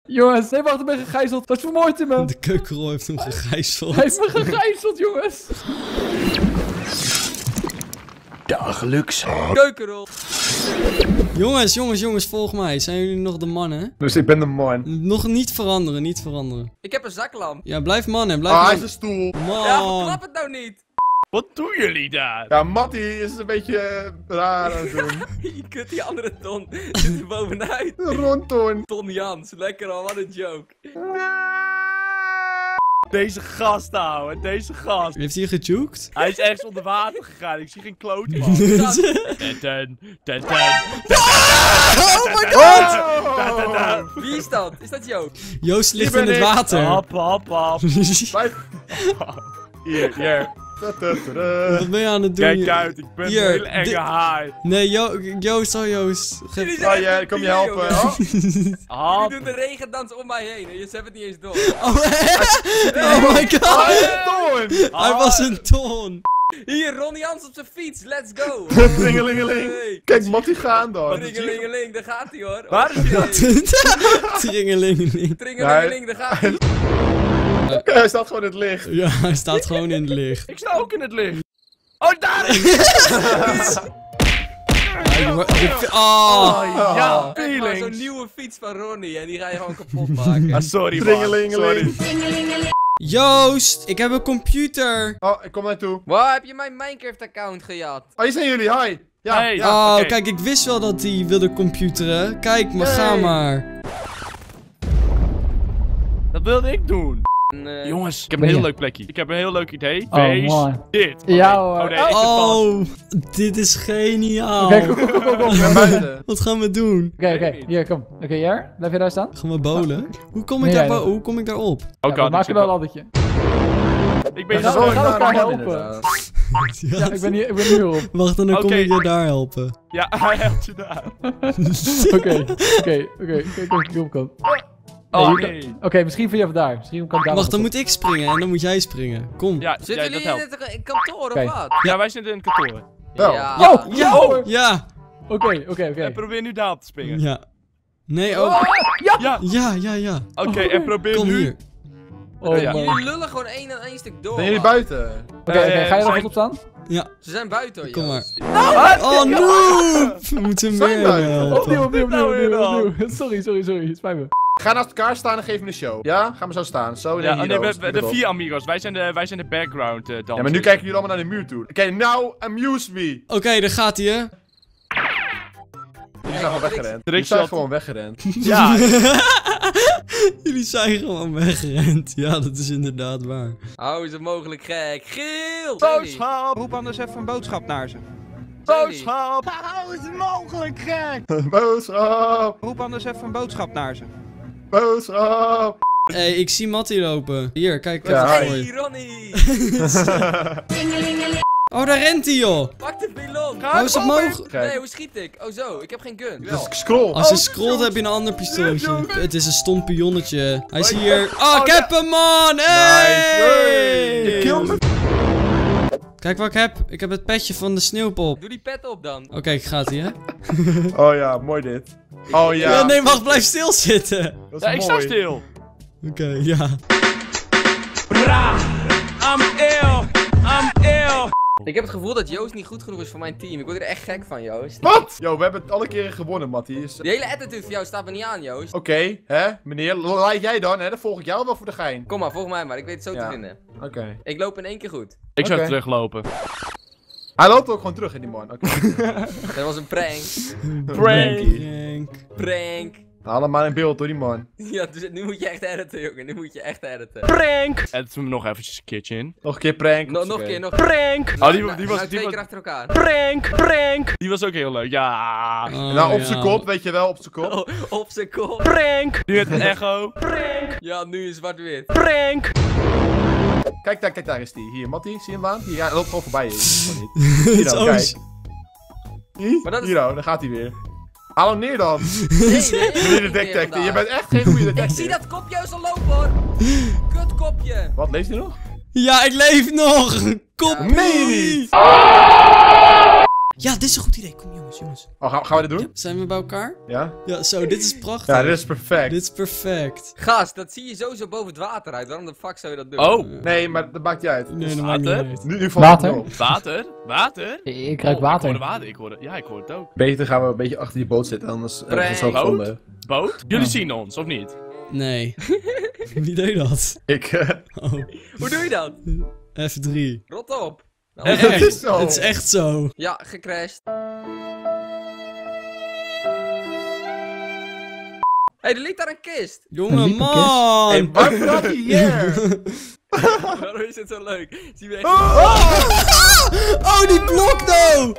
Jongens, nee, wacht, ik ben gegijzeld. Dat vermoordt me. De keukenrol heeft hem gegijzeld. Hij heeft me gegijzeld, jongens. Dagelijks. Keukenrol. Jongens, volg mij. Zijn jullie nog de mannen? Dus ik ben de man. Nog niet veranderen. Ik heb een zaklamp. Ja, blijf mannen, Hij is een stoel. Ja, Man. klap het nou niet. Wat doen jullie daar? Ja, Matty is een beetje raar aan het doen. Je kunt die andere ton zit er bovenuit. Rondtoon. Ton Jans, lekker al, wat een joke. Deze gast, ouwe. Deze gast. Heeft hij gejuked? Hij is ergens onder water gegaan. Ik zie geen kloot, man. Ten. Oh my god! Wie is dat? Is dat Joop? Joost ligt Hier in ben het ik. water. Hap. Blijf. Hier. Wat ben je aan het doen? Kijk uit, ik ben een Hier, hele enge haai. Nee, Joost. Jullie Oh zijn ja, kom je helpen. Oh. Hap. Jullie doen de regendans om mij heen en je hebt het niet eens door. Oh my god! Toon. Hij was een ton. Hier, Ronnie Jans op zijn fiets, let's go! Tringelingeling. Hey. Kijk, Matty gaan dan. Tringelingeling, daar gaat hij hoor. Waar is hij dan? Tringelingeling. Tringelingeling, daar gaat hij. Hij staat gewoon in het licht. Ja, hij staat gewoon in het licht. Ik sta ook in het licht. Oh, daar is hij! Oh. Ja, Echt maar zo'n feelings. nieuwe fiets van Ronnie en die ga je gewoon kapot maken. Ah, sorry, man. Tringelingeling. Sorry. Joost, ik heb een computer. Oh, ik kom naartoe. Waar heb je mijn Minecraft-account gejat? Oh, hier zijn jullie. Hi. Ja. Hey. Ja. Oh, oké. kijk, ik wist wel dat hij wilde computeren. Kijk, maar ga Hey. maar. Dat wilde ik doen. En, Jongens, ik heb Ben een heel je? leuk plekje. Ik heb een heel leuk idee. Oh, Wees man. dit. Ja, nee. hoor. Oh nee, ik zit vast. Oh, dit is geniaal. Oké, kom. Naar buiten. Wat gaan we doen? Oké, hier, kom. Oké, hier. Blijf je daar staan? Gaan we bowlen? Hoe kom ik, Nee, daar, jij hoe kom ik daarop? Oh Ja, we god, ik maken zit wel een wel. laddertje. Ik ben Ja, zo... we gaan naar elkaar de man, helpen. inderdaad. Ja, ik ben hier op. Wacht, en dan kom Oké. ik je daar helpen. Ja, hij helpt je daar. Kom. Oh hier nee. Oké, misschien van je daar. Misschien kan ik daar. Wacht, dan moet ik springen en dan moet jij springen. Kom. Ja, Zitten ja, dat jullie helpt. in het kantoor Oké. of wat? Ja, wij zitten in het kantoor. Wel. Ja. Ja hoor! Ja. Oké. En probeer nu daarop te springen. Ja. Nee, oh. Ja, Ja. oké, en probeer Kom nu... hier. Oh Ja. man. Jullie lullen gewoon één stuk door. Zijn jullie man. buiten? Oké, ga je er vast op staan? Ja, Ze zijn buiten hoor, kom maar. Joost. Oh, noob! We moeten Zijn meer wij? helpen. Opnieuw. Sorry. Spijt me. Ga naast elkaar staan en geef me een show. Ja? Ga maar zo staan. Zo Ja, hier. nee, de 4 amigos. Wij zijn de background dansers. Ja, maar nu kijken jullie allemaal naar de muur toe. Oké, now amuse me. Oké, daar gaat hij, hè. Jullie zijn gewoon weggerend. Jullie Trickshot. zijn gewoon weggerend. Ja, Jullie zijn gewoon weggerend. Ja, dat is inderdaad waar. Hoe is het mogelijk gek? Giel! boodschap! Roep anders even een boodschap naar ze. Boodschap! Hoe is het mogelijk, gek? Boodschap. Roep anders even een boodschap naar ze. Boodschap. Hé, ik zie Matty lopen. Hier, kijk. Ja, even Hey, voor je. Ronnie! Oh, daar rent hij, joh. Pak de pilon! Hoe is het mogelijk? Nee, hoe schiet ik? Oh zo, ik heb geen gun. Dus scroll. Als je scrolt heb je een ander pistooltje. Het is een stom pionnetje. Hij is hier. Oh, ik heb hem, man! Hey! Je kill me. Kijk wat ik heb. Ik heb het petje van de sneeuwpop. Doe die pet op dan. Oké, ik ga hier, hè? Oh ja, mooi dit. Oh ja. Ja, nee, wacht, blijf stilzitten. Dat is Ja, ik sta mooi. stil. Oké, ja. I'm ill. Ik heb het gevoel dat Joost niet goed genoeg is voor mijn team. Ik word er echt gek van, Joost. Wat? Yo, we hebben het alle keren gewonnen, Matty. Die hele attitude van jou staat me niet aan, Joost. Oké, hè, meneer. Leid jij dan, hè? Dan volg ik jou wel voor de gein. Kom maar, volg mij maar. Ik weet het zo Ja. te vinden. Oké. Ik loop in één keer goed. Ik zou Oké. teruglopen. Hij loopt ook gewoon terug in die man. Oké. Dat was een prank. Prank. Prank. Haal hem maar in beeld door die man. Ja, dus nu moet je echt editen, jongen. Nu moet je echt editen. Prank! Edit hem nog eventjes een keertje in. Nog een keer prank. Nog een Oké. keer, nog Prank! Oh, die was, twee die keer was, achter elkaar. prank! Die was ook heel leuk, ja. Oh, Nou, op ja. zijn kop, weet je wel, op zijn kop. Oh, op zijn kop. Prank! Nu het echo. Ja, nu is zwart-wit. Prank! Kijk, daar is die. Hier, Matty, zie je hem aan? Hier, hij loopt gewoon voorbij. Hier nou, Oh, kijk. Maar dat is- Hier nou, daar gaat hij weer. Haal hem neer dan. Nee, Meneer de detective, je bent echt geen goede Ik detective. zie dat kopje juist al lopen, hoor. Kut kopje. Wat, leeft hij nog? Ja, ik leef nog. Kop. Meen je niet? Ja, dit is een goed idee. Kom jongens. Oh, gaan we dit doen? Ja, zijn we bij elkaar? Ja? Ja, zo, dit is prachtig. Ja, dit is perfect. Dit is perfect. Gast, dat zie je sowieso boven het water uit. Waarom de fuck zou je dat doen? Oh, Nee, maar dat maakt niet uit. Nee, dat maakt niet Water? uit. Nu valt het Water? op. water? Water? Ik ruik Oh, water. Ik hoorde water. Ja, ik hoor het ook. Beter gaan we een beetje achter die boot zitten, anders hebben we het zo Prank. gevonden. Boot? Jullie zien ons, of niet? Nee. Wie deed dat? Ik, Oh, Hoe doe je dat? F3. Rot op. Nou, Echt? Het is zo. Het is echt zo. Ja, gecrashed. Hé, er ligt daar een kist. Jongen, liep een man. Hey, waar praat je hier? Waarom is het zo leuk? Zie je echt... Oh, die blok nou.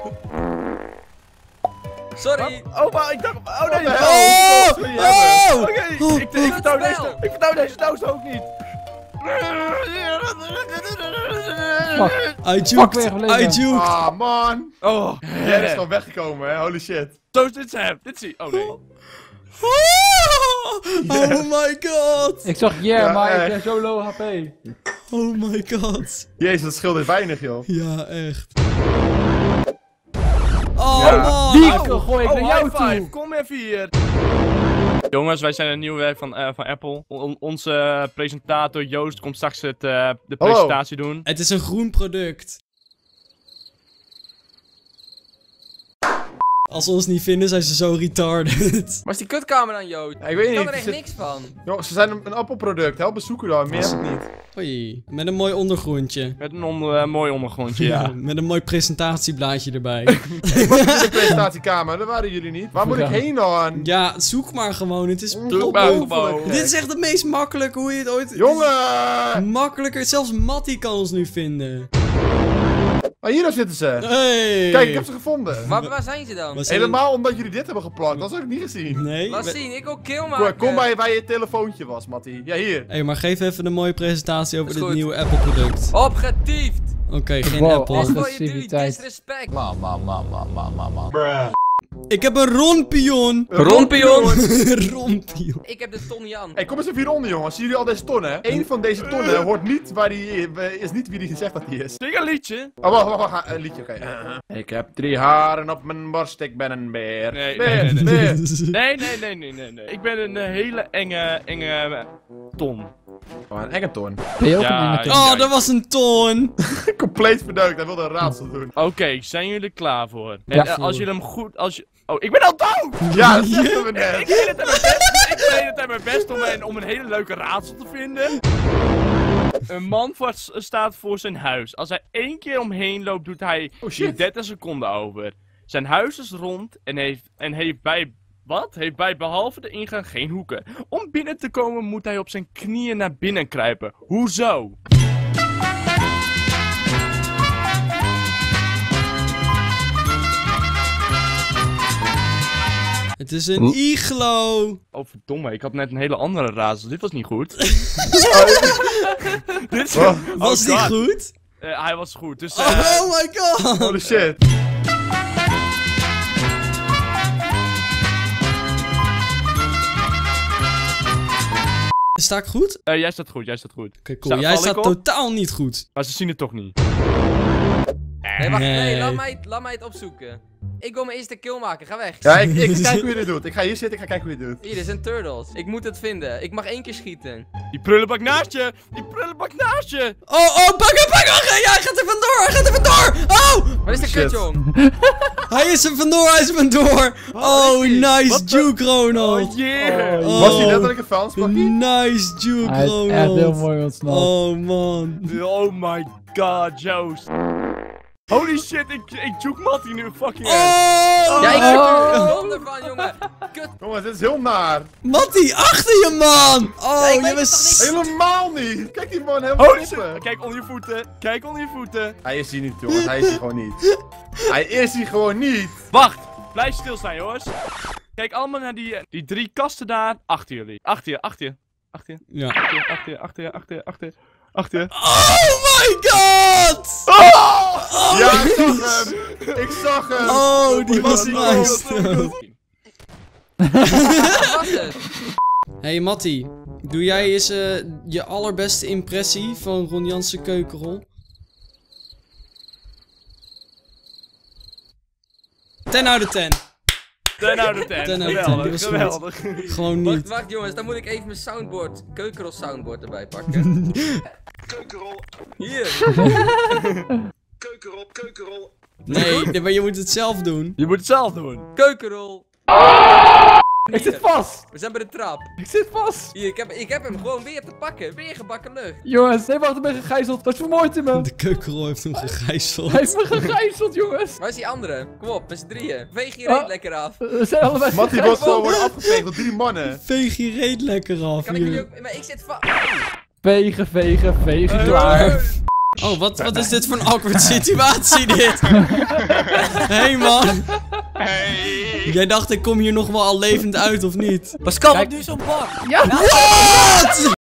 Sorry. Oh, maar ik dacht... Oh nee, Oh, oh. Oké, ik vertrouw het deze... spel. Ik vertrouw deze doos ook niet. I Fuck, juked. weggebleven. I juked. Ah, man. Oh, Jij is gewoon weggekomen, hè? Holy shit. Zo is dit hem. Dit zie oh nee. Oh my god. Ik zag yeah, Ja, maar ik echt. ben zo low HP. Oh my god. Jezus, dat scheelt weinig, joh. Ja, echt. Oh Ja. man. Die gooi ik naar jou high five. toe. Kom even hier. Jongens, wij zijn een nieuw werk van Apple. Onze presentator Joost komt straks de presentatie doen. Het is een groen product. Als ze ons niet vinden, zijn ze zo retarded. Maar is die kutkamer dan, Joost? Ja, ik weet Ik kan niet. er echt Zit... niks van. Jongens, ze zijn een appelproduct. Help eens zoeken dan. Meer is het niet. Oei, met een mooi ondergrondje. Met een mooi ondergrondje, ja. Met een mooi presentatieblaadje erbij. Ik was in de presentatiekamer. Daar waren jullie niet. Waar moet ik heen dan? Ja, zoek maar gewoon. Het is Zoek maar gewoon. Dit is echt het meest makkelijke hoe je het ooit... Jongen! Makkelijker. Zelfs Matty kan ons nu vinden. Oh, hier zitten ze. Hey. Kijk, ik heb ze gevonden. Waar zijn ze dan? We zijn- Helemaal omdat jullie dit hebben geplakt. Dat had ik niet gezien. Nee. Laat we- zien, ik wil kill maken. Kom bij waar je telefoontje was, Matty. Ja, hier. Hey, maar geef even een mooie presentatie over Is dit goed. nieuwe Apple product. Opgetiefd. Oké, geen Wow, Apple. Dit is Oh, voor je jullie agressiviteit. disrespect. Ik heb een ronpion. Rompion. Ronpion. Ik heb de Ton Jan. Hey, kom eens even hieronder, jongens. Zien jullie al deze tonnen? Eén van deze tonnen hoort niet waar die is niet wie die gezegd dat die is. Zing een liedje. Oh, wacht. Een liedje, oké. Ik heb 3 haren op mijn borst, ik ben een beer. Nee, Beer, nee. beer. Nee. Ik ben een hele enge ton. Oh, een enge toon. Ben je ook Ja, een enge Oh, dat was een toon. Compleet verdeukt, hij wilde een raadsel doen. Oké, zijn jullie klaar voor? Ja. En, als jullie hem goed... Oh, ik ben al dood! Ja, dat zeggen we net. Ik deed het aan mijn best, mijn best om een hele leuke raadsel te vinden. Een man staat voor zijn huis. Als hij 1 keer omheen loopt, doet hij Oh, hier shit. 30 seconden over. Zijn huis is rond en heeft bij... Wat? Heeft bij behalve de ingang geen hoeken. Om binnen te komen moet hij op zijn knieën naar binnen kruipen. Hoezo? Het is een iglo. Oh verdomme, ik had net een hele andere raadsel. Dit was niet goed. Dit is... Oh, Was die God. goed? Hij was goed, dus... Oh my god. holy shit. Sta ik goed? jij staat goed, jij staat goed. Oké, cool. Val Jij ik staat op? totaal niet goed. Maar ze zien het toch niet. Nee, wacht, Nee. laat mij het opzoeken. Ik wil mijn eerste kill maken, ga weg. Ja, ik ga kijken hoe je dit doet. Ik ga hier zitten, ik ga kijken hoe je dit doet. Hier, dit zijn turtles. Ik moet het vinden. Ik mag 1 keer schieten. Die prullenbak naast je! Die prullenbak naast je! Oh, pak hem! Ja, hij gaat er vandoor! Oh! Waar is de Shit. kut, jong? Hij is er vandoor! Oh, is die? nice What the- juke, Ronald! Oh yeah! Oh. Was hij letterlijk een vuilnispakkie? Nice juke, Hij is echt heel Ronald! mooi ontsnapt. Oh, man. Oh my god, Joost. Holy shit, ik juke Matty nu fucking erg. Oh! Ja, ik Oh. heb er donder van, jongen. Kut. Jongens, dit is heel naar. Matty, achter je, man! Oh, Ja, ik weet je het toch bent... niet? Helemaal niet. Kijk die man, helemaal Holy knippen. shit! Kijk onder je voeten, kijk onder je voeten. Hij is hier niet, jongens. Hij is hier gewoon niet. Hij is hier gewoon niet. Wacht, blijf stilstaan jongens. Kijk allemaal naar die 3 kasten daar. Achter jullie. Achter je. Ja. Achter je. Oh my god! Ja, ik zag hem. Ik zag hem. Oh, die was die nice. Wat was het? Hey Matty, doe jij eens je allerbeste impressie van Ron Jansen Keukenrol? 10 out of 10. 10 out of 10. 10 out of 10, die was goed. Geweldig. Gewoon Wacht, niet. wacht jongens, dan moet ik even mijn soundboard, keukenrol soundboard erbij pakken. Keukenrol, Hier. keukenrol. Nee, maar je moet het zelf doen. Je moet het zelf doen. Keukenrol. Ik zit vast. We zijn bij de trap. Ik zit vast. Hier, ik heb hem gewoon weer te pakken. Weer gebakken lucht. Jongens, nee, wacht, ik ben gegijzeld. Dat vermoordt hij me. De keukenrol heeft hem gegijzeld. Hij heeft me gegijzeld, jongens. Waar is die andere? Kom op, met z'n drieën. Veeg je reet Oh. lekker af. We zijn allebei Matty gegijzeld. wordt gewoon worden afgeveegd door 3 mannen. Veeg je reet lekker af. Kan ik jullie Hier. ook... Maar ik zit vast. Vegen, vegen, vegen, klaar. Oh, wat is dit voor een awkward situatie dit? Hey man. Hey! Jij dacht ik kom hier nog wel al levend uit of niet? Pascal, Kijk. wat nu zo'n bak? Ja. Wat?